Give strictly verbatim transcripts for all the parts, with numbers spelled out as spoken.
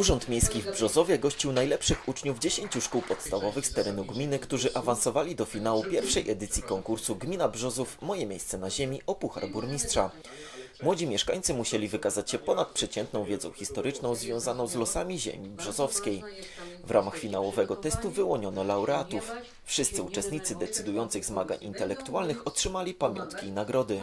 Urząd Miejski w Brzozowie gościł najlepszych uczniów dziesięciu szkół podstawowych z terenu gminy, którzy awansowali do finału pierwszej edycji konkursu Gmina Brzozów – Moje miejsce na ziemi o Puchar Burmistrza. Młodzi mieszkańcy musieli wykazać się ponadprzeciętną wiedzą historyczną związaną z losami ziemi brzozowskiej. W ramach finałowego testu wyłoniono laureatów. Wszyscy uczestnicy decydujących zmagań intelektualnych otrzymali pamiątki i nagrody.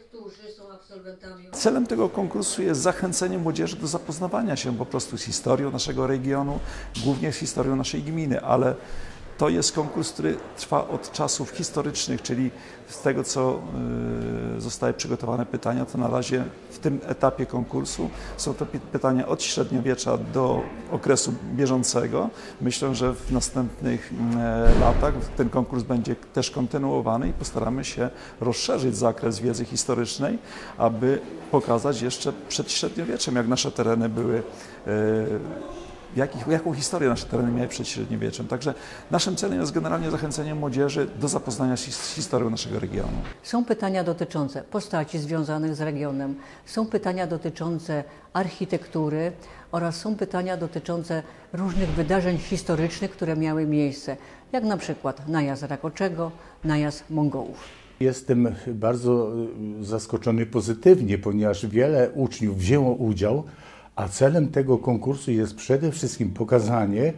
Celem tego konkursu jest zachęcenie młodzieży do zapoznawania się po prostu z historią naszego regionu, głównie z historią naszej gminy, ale to jest konkurs, który trwa od czasów historycznych, czyli z tego, co y, zostały przygotowane pytania, to na razie w tym etapie konkursu są to pytania od średniowiecza do okresu bieżącego. Myślę, że w następnych y, latach ten konkurs będzie też kontynuowany i postaramy się rozszerzyć zakres wiedzy historycznej, aby pokazać jeszcze przed średniowieczem, jak nasze tereny były y, Jakich, jaką historię nasze tereny miały przed średniowieczem. Także naszym celem jest generalnie zachęcenie młodzieży do zapoznania się z historią naszego regionu. Są pytania dotyczące postaci związanych z regionem, są pytania dotyczące architektury oraz są pytania dotyczące różnych wydarzeń historycznych, które miały miejsce, jak na przykład najazd Rakoczego, najazd Mongołów. Jestem bardzo zaskoczony pozytywnie, ponieważ wiele uczniów wzięło udział, a celem tego konkursu jest przede wszystkim pokazanie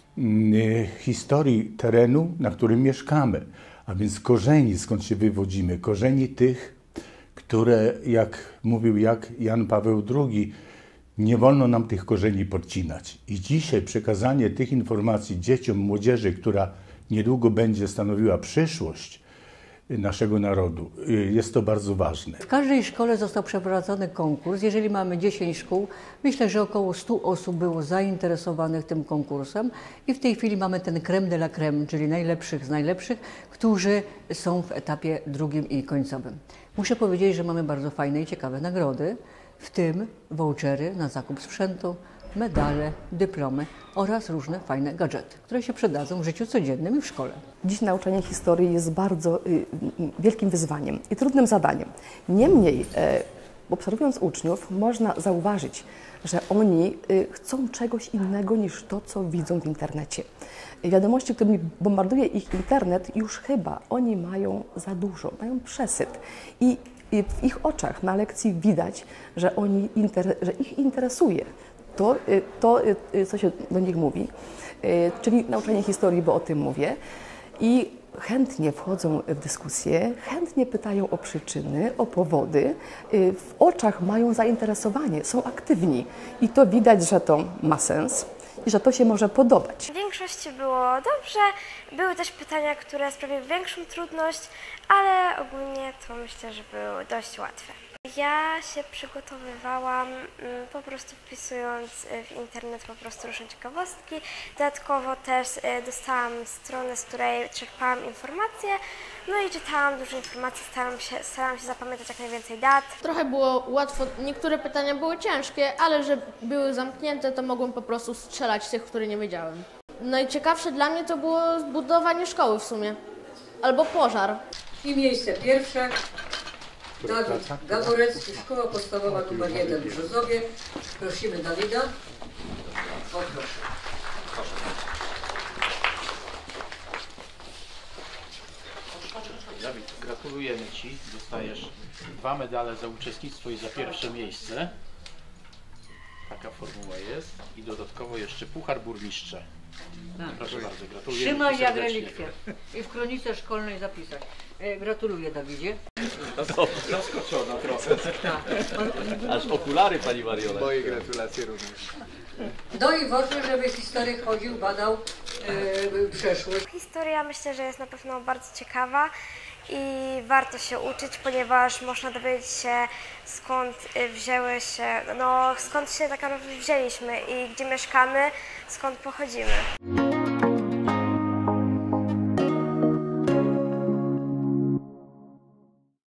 historii terenu, na którym mieszkamy, a więc korzeni, skąd się wywodzimy, korzeni tych, które, jak mówił jak Jan Paweł drugi, nie wolno nam tych korzeni podcinać. I dzisiaj przekazanie tych informacji dzieciom, młodzieży, która niedługo będzie stanowiła przyszłość naszego narodu. Jest to bardzo ważne. W każdej szkole został przeprowadzony konkurs. Jeżeli mamy dziesięć szkół, myślę, że około stu osób było zainteresowanych tym konkursem i w tej chwili mamy ten crème de la crème, czyli najlepszych z najlepszych, którzy są w etapie drugim i końcowym. Muszę powiedzieć, że mamy bardzo fajne i ciekawe nagrody, w tym vouchery na zakup sprzętu, medale, dyplomy oraz różne fajne gadżety, które się przydadzą w życiu codziennym i w szkole. Dziś nauczanie historii jest bardzo y, wielkim wyzwaniem i trudnym zadaniem. Niemniej, e, obserwując uczniów, można zauważyć, że oni y, chcą czegoś innego niż to, co widzą w internecie. Wiadomości, którymi bombarduje ich internet, już chyba oni mają za dużo, mają przesyt. I, i w ich oczach na lekcji widać, że, oni inter, że ich interesuje To, to, co się do nich mówi, czyli nauczanie historii, bo o tym mówię, i chętnie wchodzą w dyskusję, chętnie pytają o przyczyny, o powody, w oczach mają zainteresowanie, są aktywni i to widać, że to ma sens i że to się może podobać. W większości było dobrze, były też pytania, które sprawiły większą trudność, ale ogólnie to myślę, że były dość łatwe. Ja się przygotowywałam po prostu wpisując w internet po prostu różne ciekawostki. Dodatkowo też dostałam stronę, z której czerpałam informacje, no i czytałam dużo informacji, starałam się, starałam się zapamiętać jak najwięcej dat. Trochę było łatwo, niektóre pytania były ciężkie, ale że były zamknięte, to mogłem po prostu strzelać z tych, które nie wiedziałem. Najciekawsze dla mnie to było zbudowanie szkoły w sumie, albo pożar. I miejsce pierwsze. Dawid Gaborecki, Szkoła Podstawowa numer jeden w Brzozowie. Prosimy Dawida. O, proszę. Dawid, gratulujemy Ci. Dostajesz dwa medale za uczestnictwo i za pierwsze miejsce. Taka formuła jest. I dodatkowo jeszcze Puchar Burmistrza. Proszę bardzo, gratuluję. Trzymaj jak relikwie i w kronice szkolnej zapisać. Gratuluję, Dawidzie. Zaskoczona trochę. Aż okulary Pani Mariola. Moje gratulacje również. No i ważne, żeby historyk chodził, badał yy, przeszłość. Historia myślę, że jest na pewno bardzo ciekawa i warto się uczyć, ponieważ można dowiedzieć się, skąd wzięły się, no skąd się tak naprawdę wzięliśmy i gdzie mieszkamy, skąd pochodzimy.